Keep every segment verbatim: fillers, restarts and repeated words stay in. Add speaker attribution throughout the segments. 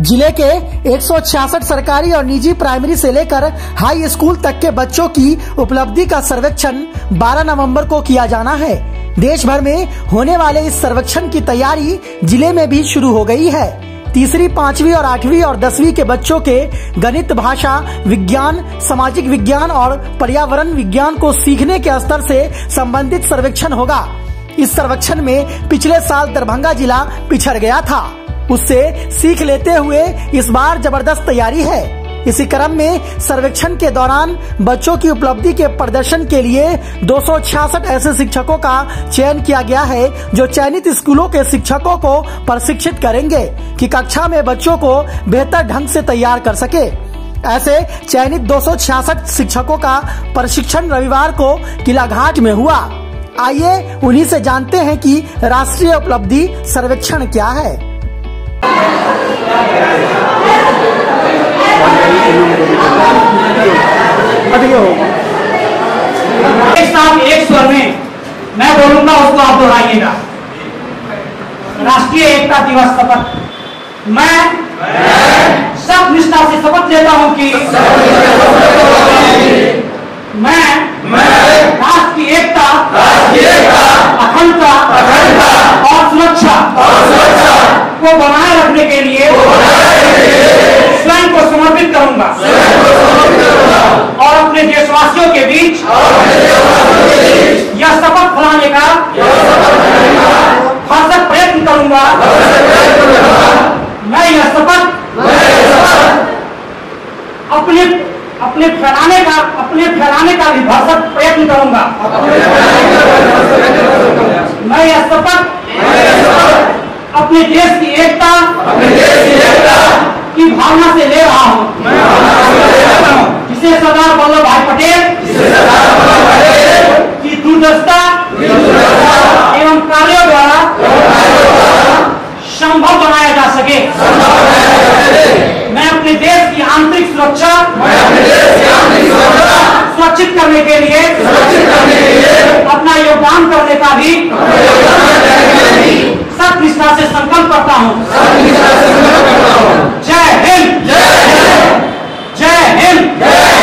Speaker 1: जिले के एक सौ छियासठ सरकारी और निजी प्राइमरी से लेकर हाई स्कूल तक के बच्चों की उपलब्धि का सर्वेक्षण बारह नवंबर को किया जाना है। देश भर में होने वाले इस सर्वेक्षण की तैयारी जिले में भी शुरू हो गई है। तीसरी, पांचवी और आठवीं और दसवीं के बच्चों के गणित, भाषा विज्ञान, सामाजिक विज्ञान और पर्यावरण विज्ञान को सीखने के स्तर से संबंधित सर्वेक्षण होगा। इस सर्वेक्षण में पिछले साल दरभंगा जिला पिछड़ गया था, उससे सीख लेते हुए इस बार जबरदस्त तैयारी है। इसी क्रम में सर्वेक्षण के दौरान बच्चों की उपलब्धि के प्रदर्शन के लिए दो सौ छियासठ ऐसे शिक्षकों का चयन किया गया है जो चयनित स्कूलों के शिक्षकों को प्रशिक्षित करेंगे कि कक्षा में बच्चों को बेहतर ढंग से तैयार कर सके। ऐसे चयनित दो सौ छियासठ शिक्षकों का प्रशिक्षण रविवार को किला घाट में हुआ। आइए उन्हीं से जानते हैं कि राष्ट्रीय उपलब्धि सर्वेक्षण क्या है।
Speaker 2: एक साथ एक स्वर में मैं बोलूंगा, उसको आप दोहराइएगा। राष्ट्रीय एकता दिवस शपथ। मैं सख्त निष्ठा से शपथ लेता हूं कि मैं राष्ट्र की एकता, अखंडता और सुरक्षा को बनाए रखने के लिए स्वयं को समर्पित करूंगा और अपने देशवासियों के बीच यह शपथ दिलाने का भरसक प्रयत्न करूंगा। मैं यह शपथ अपने अपने फैलाने का अपने फैलाने का भी भरसक प्रयत्न करूंगा। मैं यह शपथ अपने देश की एकता की भावना से ले रहा हूं, जिसे सरदार वल्लभ भाई पटेल की दूरदर्शिता एवं कार्यों द्वारा संभव बनाया जा सके। मैं अपने देश की आंतरिक सुरक्षा सुरक्षित करने के लिए अपना योगदान करने का भी सख्त निष्ठा से संकल्प करता हूं। जय हिंद, जय हिंद,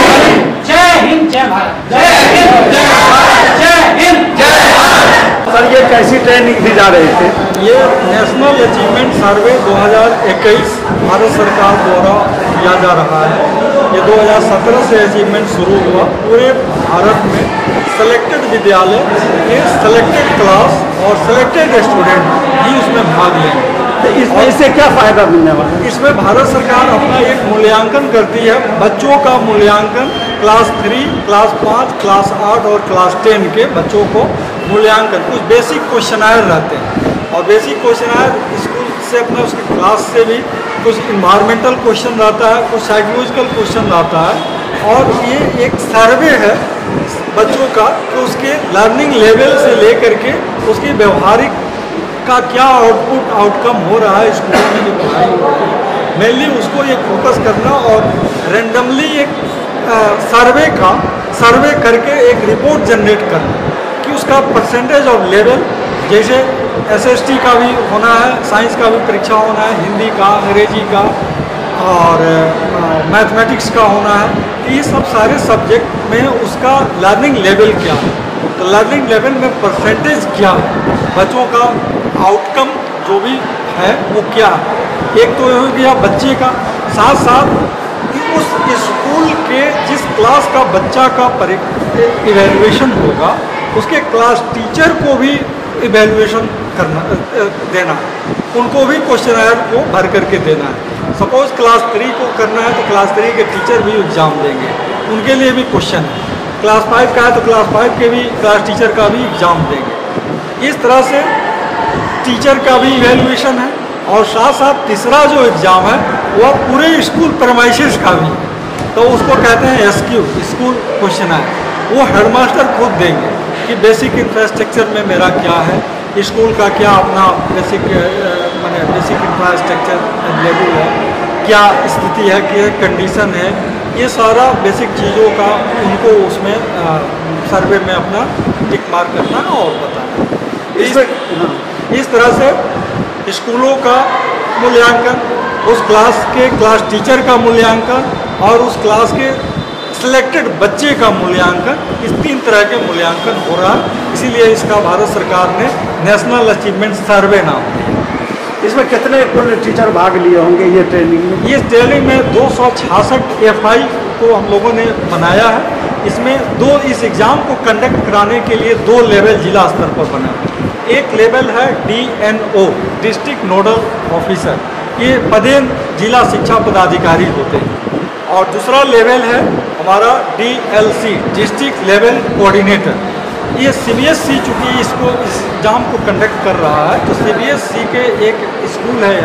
Speaker 2: जय हिंद, जय भारत, जय हिंद, जय हिंद, जय भारत।
Speaker 3: सर, ये कैसी ट्रेनिंग दी जा रही थी?
Speaker 4: ये नेशनल अचीवमेंट सर्वे दो हज़ार इक्कीस भारत सरकार द्वारा किया जा रहा है। ये दो हज़ार सत्रह से अचीवमेंट शुरू हुआ। पूरे भारत में सेलेक्टेड विद्यालय के सेलेक्टेड क्लास और सेलेक्टेड स्टूडेंट ही उसमें भाग लेंगे।
Speaker 3: तो इसमें इससे क्या फायदा मिलने वाला है?
Speaker 4: इसमें भारत सरकार अपना एक मूल्यांकन करती है। बच्चों का मूल्यांकन क्लास थ्री, क्लास पाँच, क्लास आठ और क्लास टेन के बच्चों को मूल्यांकन, कुछ बेसिक क्वेश्चनायर रहते हैं और बेसिक क्वेश्चनायर स्कूल से अपना उसकी क्लास से भी कुछ इन्वायरमेंटल क्वेश्चन रहता है, कुछ साइकोलॉजिकल क्वेश्चन रहता है और ये एक सर्वे है बच्चों का कि उसके लर्निंग लेवल से लेकर के उसकी व्यवहारिक का क्या आउटपुट आउटकम हो रहा है स्कूल में जो पढ़ाई हो रही है। मेनली उसको ये फोकस करना और रेंडमली एक सर्वे का सर्वे करके एक रिपोर्ट जनरेट करना कि उसका परसेंटेज ऑफ लेवल, जैसे एसएसटी का भी होना है, साइंस का भी परीक्षा होना है, हिंदी का, अंग्रेजी का और मैथमेटिक्स का होना है। ये सब सारे सब्जेक्ट में उसका लर्निंग लेवल क्या है, तो लर्निंग लेवल में परसेंटेज क्या है, बच्चों का आउटकम जो भी है वो क्या है। एक तो हो गया बच्चे का, साथ साथ उस स्कूल के जिस क्लास का बच्चा का इवैल्यूएशन होगा उसके क्लास टीचर को भी इवैल्यूएशन करना देना है, उनको भी क्वेश्चनर को भर करके देना है। सपोज क्लास थ्री को करना है तो क्लास थ्री के टीचर भी एग्जाम देंगे, उनके लिए भी क्वेश्चन है। क्लास फाइव का है तो क्लास फाइव के भी क्लास टीचर का भी एग्जाम देंगे। इस तरह से टीचर का भी इवैल्यूएशन है और साथ साथ तीसरा जो एग्ज़ाम है वह पूरे स्कूल प्रेमाइसेस का भी, तो उसको कहते हैं एसक्यू, स्कूल क्वेश्चन है। वो हेडमास्टर खुद देंगे कि बेसिक इंफ्रास्ट्रक्चर में मेरा क्या है, स्कूल का क्या अपना बेसिक माने बेसिक इंफ्रास्ट्रक्चर अवेलेबल है, क्या स्थिति है, क्या कंडीशन है, ये सारा बेसिक चीज़ों का उनको उसमें आ, सर्वे में अपना टिक मार्क करना और बताना। इस, इस तरह से स्कूलों का मूल्यांकन उस क्लास के क्लास टीचर का मूल्यांकन और उस क्लास के सिलेक्टेड बच्चे का मूल्यांकन, इस तीन तरह के मूल्यांकन हो रहा है। इसीलिए इसका भारत सरकार ने नेशनल अचीवमेंट सर्वे नाम दिया।
Speaker 3: इसमें कितने कुल टीचर भाग लिए होंगे ये ट्रेनिंग में?
Speaker 4: ये ट्रेनिंग में दो सौ छियासठ एफ आई को हम लोगों ने बनाया है। इसमें दो इस एग्ज़ाम को कंडक्ट कराने के लिए दो लेवल जिला स्तर पर बना है। एक लेवल है D N O, district nodal officer, ये पदेन जिला शिक्षा पदाधिकारी होते हैं। और दूसरा लेवल है हमारा D L C, district level coordinator. ये सी बी एस ई चूँकि इसको इस एग्ज़ाम को कंडक्ट कर रहा है, तो सी बी एस ई के एक स्कूल है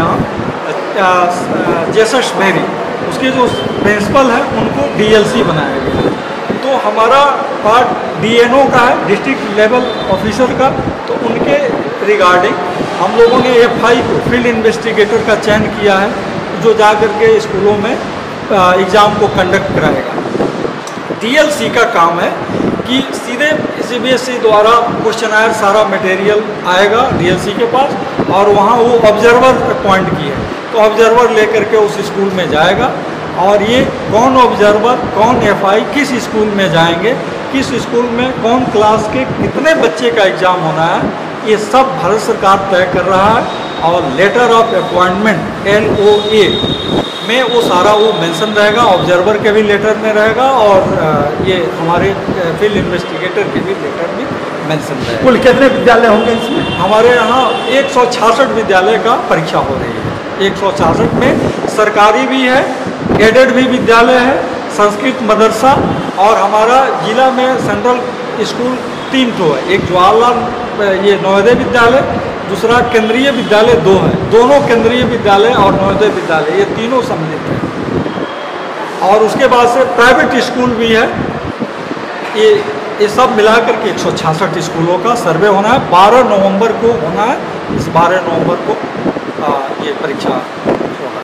Speaker 4: यहाँ जेसस मेरी, उसके जो प्रिंसिपल है उनको डी एल सी बनाया गया है। तो हमारा पार्ट डी एन ओ का है, डिस्ट्रिक्ट लेवल ऑफिसर का। तो उनके रिगार्डिंग हम लोगों ने एफ आई को, फील्ड इन्वेस्टिगेटर का चयन किया है, जो जा कर के स्कूलों में एग्ज़ाम को कंडक्ट कराएगा। डी एल सी का काम है कि सीधे सी बी एस ई द्वारा क्वेश्चनायर सारा मटेरियल आएगा डी एल सी के पास, और वहाँ वो ऑब्जर्वर अपॉइंट किए, तो ऑब्जर्वर लेकर के उस स्कूल में जाएगा। और ये कौन ऑब्जर्वर, कौन एफ आई किस स्कूल में जाएंगे, किस स्कूल में कौन क्लास के कितने बच्चे का एग्ज़ाम होना है, ये सब भारत सरकार तय कर रहा है। और letter of appointment L O A में वो सारा वो मेंशन रहेगा, ऑब्जर्वर के भी लेटर में रहेगा, और ये हमारे फील्ड इन्वेस्टिगेटर के भी लेटर में मेंशन रहेगा।
Speaker 3: कुल कितने विद्यालय होंगे इसमें?
Speaker 4: हमारे यहाँ एक सौ छियासठ विद्यालय का परीक्षा हो रही है। एक सौ छियासठ में सरकारी भी है, एडेड भी विद्यालय है, संस्कृत मदरसा, और हमारा जिला में सेंट्रल स्कूल तीन ठो है। एक जवाहरलाल ये नवोदय विद्यालय, दूसरा केंद्रीय विद्यालय दो है। दोनों केंद्रीय विद्यालय और नवोदय विद्यालय ये तीनों सम्मिलित हैं। और उसके बाद से प्राइवेट स्कूल भी है। ये ये सब मिलाकर के एक सौ छियासठ स्कूलों का सर्वे होना है। बारह नवंबर को होना है। इस बारह नवंबर को आ, ये परीक्षा